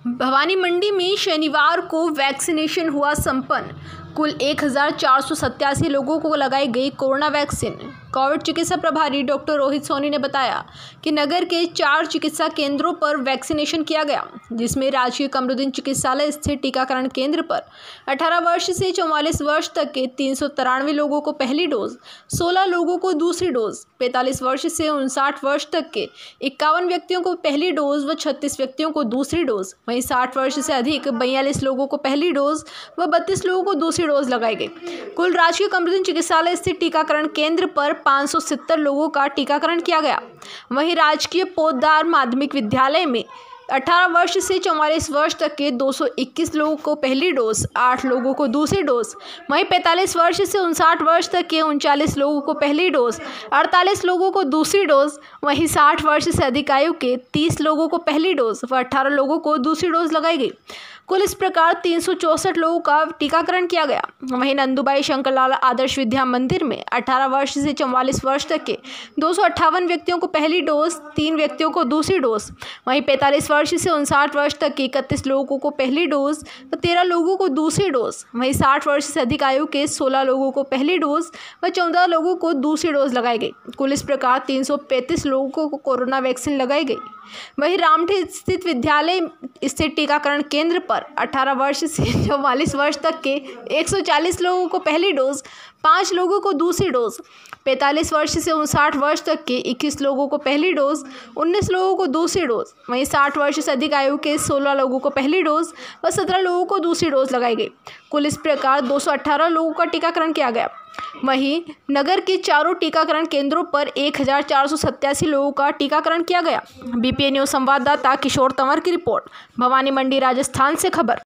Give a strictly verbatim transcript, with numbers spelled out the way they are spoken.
भवानी मंडी में शनिवार को वैक्सीनेशन हुआ संपन्न। कुल एक हज़ार चार सौ सत्तासी लोगों को लगाई गई कोरोना वैक्सीन। कोविड चिकित्सा प्रभारी डॉक्टर रोहित सोनी ने बताया कि नगर के चार चिकित्सा केंद्रों पर वैक्सीनेशन किया गया, जिसमें राजकीय कमरुद्दीन चिकित्सालय स्थित टीकाकरण केंद्र पर अठारह वर्ष से चौवालीस वर्ष तक के तीन सौ तिरानवे लोगों को पहली डोज, सोलह लोगों को दूसरी डोज, पैंतालीस वर्ष से उनसाठ वर्ष तक के इक्यावन व्यक्तियों को पहली डोज व छत्तीस व्यक्तियों को दूसरी डोज, वहीं साठ वर्ष से अधिक बयालीस लोगों को पहली डोज व बत्तीस लोगों को दूसरी डोज लगाई गई। कुल राजकीय कमरुद्दीन चिकित्सालय स्थित टीकाकरण केंद्र पर पाँच सौ सत्तर लोगों का टीकाकरण किया गया। वहीं राजकीय पोद्दार माध्यमिक विद्यालय में अठारह वर्ष से चौवालीस वर्ष तक के दो सौ इक्कीस लोगों को पहली डोज, आठ लोगों को दूसरी डोज, वहीं पैंतालीस वर्ष से उनसाठ वर्ष तक के उनचालीस लोगों को पहली डोज, अड़तालीस लोगों को दूसरी डोज, वहीं साठ वर्ष से अधिक आयु के तीस लोगों को पहली डोज व अठारह लोगों को दूसरी डोज लगाई गई। कुल इस प्रकार तीन सौ चौंसठ लोगों का टीकाकरण किया गया। वहीं नंदूबाई शंकरलाल आदर्श विद्या मंदिर में अठारह वर्ष से चौवालीस वर्ष तक के दो सौ अट्ठावन व्यक्तियों को पहली डोज, तीन व्यक्तियों को दूसरी डोज, वहीं पैंतालीस वर्ष से उनसाठ वर्ष तक के इकतीस लोगों को पहली डोज व तेरह लोगों को दूसरी डोज, वहीं साठ वर्ष से अधिक आयु के सोलह लोगों को पहली डोज व चौदह लोगों को दूसरी डोज लगाई गई। कुल इस प्रकार तीन सौ पैंतीस लोगों को कोरोना वैक्सीन लगाई गई। वहीं रामठी स्थित विद्यालय स्थित टीकाकरण केंद्र पर अठारह वर्ष से चौवालीस वर्ष तक के एक सौ चालीस लोगों को पहली डोज, पाँच लोगों को दूसरी डोज, पैंतालीस वर्ष से उनसाठ वर्ष तक के इक्कीस लोगों को पहली डोज, उन्नीस लोगों को दूसरी डोज, वहीं साठ वर्ष से अधिक आयु के सोलह लोगों को पहली डोज व सत्रह लोगों को दूसरी डोज लगाई गई। कुल इस प्रकार दो सौ अठारह लोगों का टीकाकरण किया गया। वहीं नगर के चारों टीकाकरण केंद्रों पर एक हज़ार चार सौ सत्तासी लोगों का टीकाकरण किया गया। बीपीए न्यूज़ संवाददाता किशोर तंवर की रिपोर्ट, भवानी मंडी, राजस्थान से खबर।